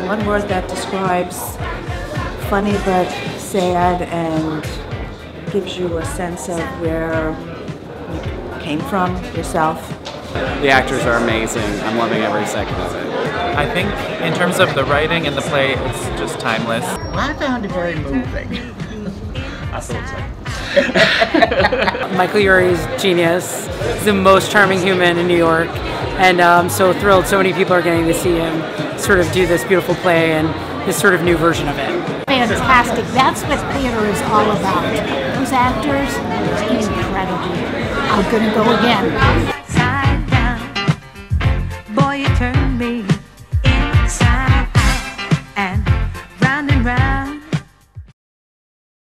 one word that describes funny but sad and gives you a sense of where you came from yourself. The actors are amazing. I'm loving every second of it. I think in terms of the writing and the play, it's just timeless. Well, I found it very moving. I thought so. Michael Urie's genius. He's the most charming human in New York, and I'm so thrilled so many people are getting to see him sort of do this beautiful play and this sort of new version of it. Fantastic. That's what theater is all about. Those actors, incredible. I'm gonna go again. Side down, boy, you turn me inside out and round and round.